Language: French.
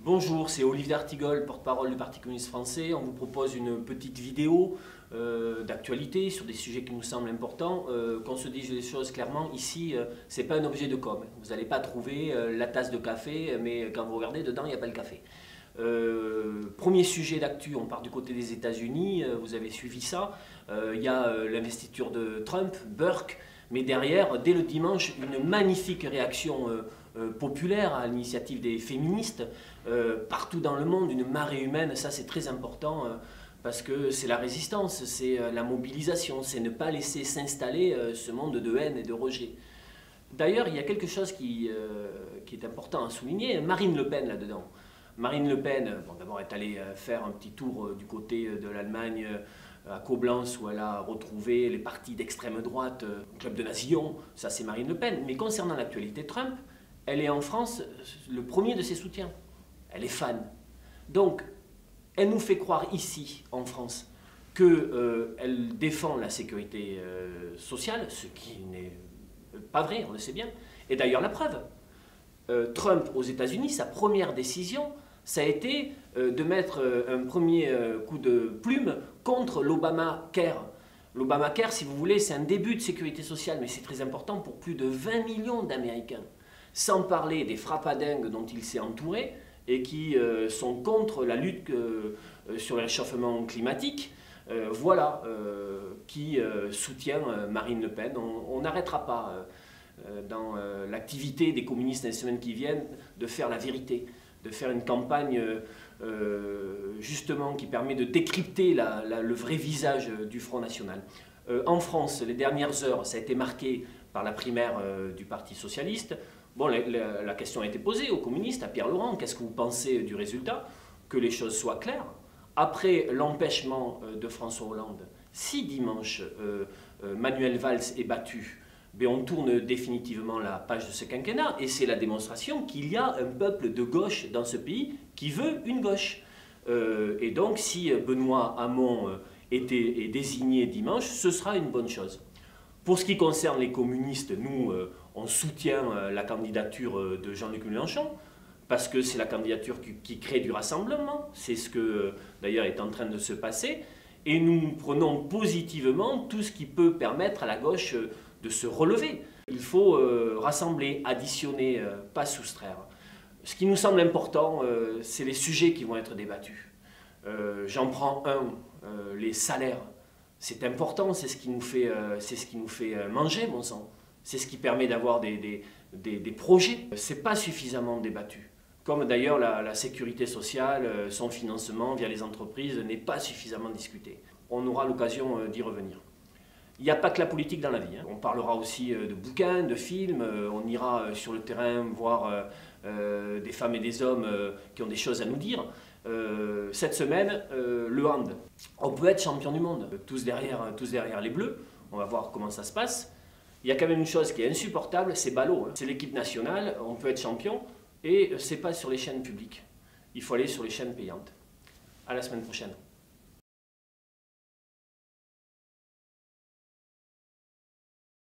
Bonjour, c'est Olivier D'Artigol, porte-parole du Parti communiste français. On vous propose une petite vidéo d'actualité sur des sujets qui nous semblent importants. Qu'on se dise les choses clairement, ici, ce n'est pas un objet de com. Vous n'allez pas trouver la tasse de café, mais quand vous regardez, dedans, il n'y a pas le café. Premier sujet d'actu, on part du côté des États-Unis, vous avez suivi ça. Il y a l'investiture de Trump, Burke, mais derrière, dès le dimanche, une magnifique réaction populaire à l'initiative des féministes. Partout dans le monde, une marée humaine, ça c'est très important parce que c'est la résistance, c'est la mobilisation, c'est ne pas laisser s'installer ce monde de haine et de rejet. D'ailleurs, il y a quelque chose qui est important à souligner, Marine Le Pen là-dedans. Marine Le Pen, bon, d'abord, est allée faire un petit tour du côté de l'Allemagne, à Coblence, où elle a retrouvé les partis d'extrême droite, le club de Nazillon, ça c'est Marine Le Pen. Mais concernant l'actualité Trump, elle est en France le premier de ses soutiens. Elle est fan. Donc, elle nous fait croire ici, en France, qu'elle défend la sécurité sociale, ce qui n'est pas vrai, on le sait bien. Et d'ailleurs, la preuve, Trump aux États-Unis, sa première décision, ça a été de mettre un premier coup de plume contre l'Obamacare. L'Obamacare, si vous voulez, c'est un début de sécurité sociale, mais c'est très important pour plus de 20 millions d'Américains. Sans parler des frappadingues dont il s'est entouré et qui sont contre la lutte sur le réchauffement climatique, voilà qui soutient Marine Le Pen. On n'arrêtera pas dans l'activité des communistes dans les semaines qui viennent de faire la vérité, de faire une campagne justement qui permet de décrypter le vrai visage du Front National. En France, les dernières heures, ça a été marqué par la primaire du Parti Socialiste. Bon, la question a été posée aux communistes, à Pierre Laurent, qu'est-ce que vous pensez du résultat? Que les choses soient claires. Après l'empêchement de François Hollande, si dimanche Manuel Valls est battu, ben on tourne définitivement la page de ce quinquennat et c'est la démonstration qu'il y a un peuple de gauche dans ce pays qui veut une gauche. Et donc si Benoît Hamon est désigné dimanche, ce sera une bonne chose. Pour ce qui concerne les communistes, nous, on soutient la candidature de Jean-Luc Mélenchon, parce que c'est la candidature qui crée du rassemblement, c'est ce que d'ailleurs est en train de se passer, et nous prenons positivement tout ce qui peut permettre à la gauche de se relever. Il faut rassembler, additionner, pas soustraire. Ce qui nous semble important, c'est les sujets qui vont être débattus. J'en prends un, les salaires. C'est important, c'est ce qui nous fait manger, bon sang. C'est ce qui permet d'avoir des projets. Ce n'est pas suffisamment débattu. Comme d'ailleurs la sécurité sociale, son financement via les entreprises n'est pas suffisamment discuté. On aura l'occasion d'y revenir. Il n'y a pas que la politique dans la vie. On parlera aussi de bouquins, de films, on ira sur le terrain voir des femmes et des hommes qui ont des choses à nous dire. Cette semaine, le hand. On peut être champion du monde, tous derrière les Bleus. On va voir comment ça se passe. Il y a quand même une chose qui est insupportable, c'est ballot. C'est l'équipe nationale, on peut être champion, et ce n'est pas sur les chaînes publiques. Il faut aller sur les chaînes payantes. À la semaine prochaine.